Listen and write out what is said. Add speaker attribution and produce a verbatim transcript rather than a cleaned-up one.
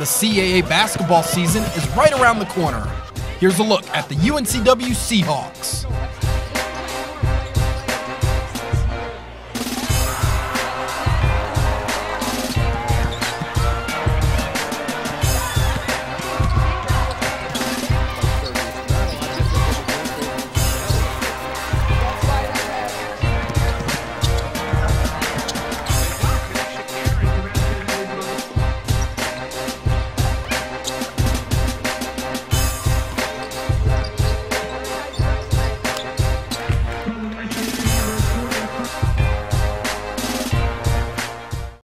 Speaker 1: The C A A basketball season is right around the corner. Here's a look at the U N C W Seahawks.